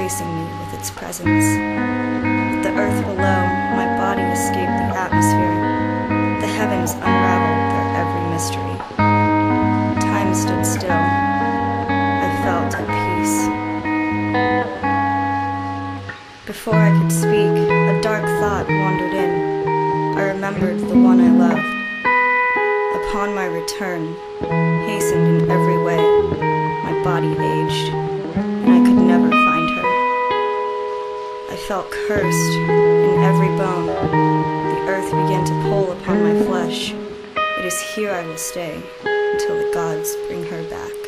embracing me with its presence. With the earth below, my body escaped the atmosphere. The heavens unraveled their every mystery. Time stood still. I felt at peace. Before I could speak, a dark thought wandered in. I remembered the one I loved. Upon my return, hastened in every way, my body aged, and I could never find her. I felt cursed in every bone. The earth began to pull upon my flesh. It is here I will stay until the gods bring her back.